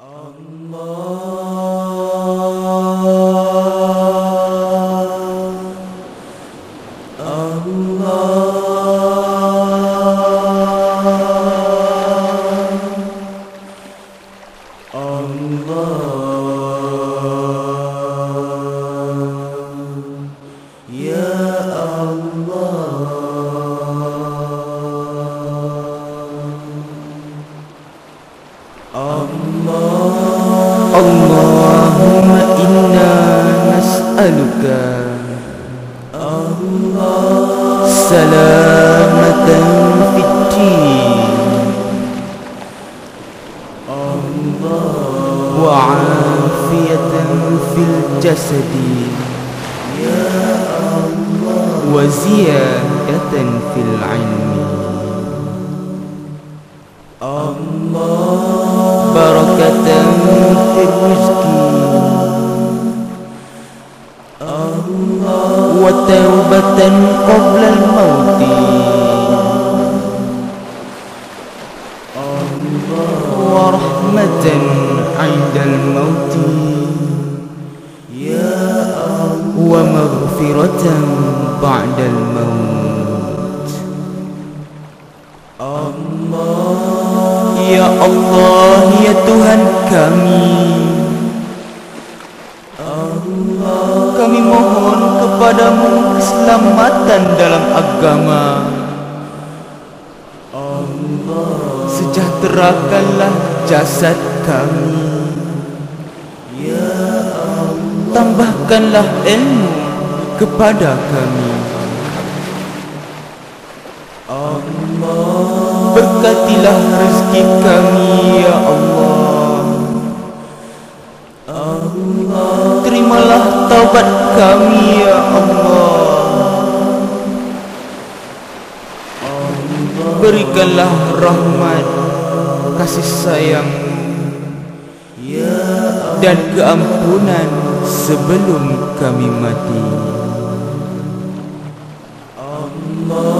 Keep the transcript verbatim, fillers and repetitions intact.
Allahumma inna nas'aluka salamatan fid din wa afiyatan fil jasadi wa ziyadatan fil ilmi. Barakatan fil rizqi wa taubatan qabla al-mauti wa rahmatan 'inda al-mauti wa maghfiratan ba'da al-maut. Ya Allah, ya Tuhan kami, kami mohon kepadamu keselamatan dalam agama. Sejahterakanlah jasad kami, tambahkanlah ilmu kepada kami. Berkatilah rezeki kami, ya Allah. Terimalah taubat kami, ya Allah. Berikanlah rahmat, kasih sayang dan keampunan sebelum kami mati. Allah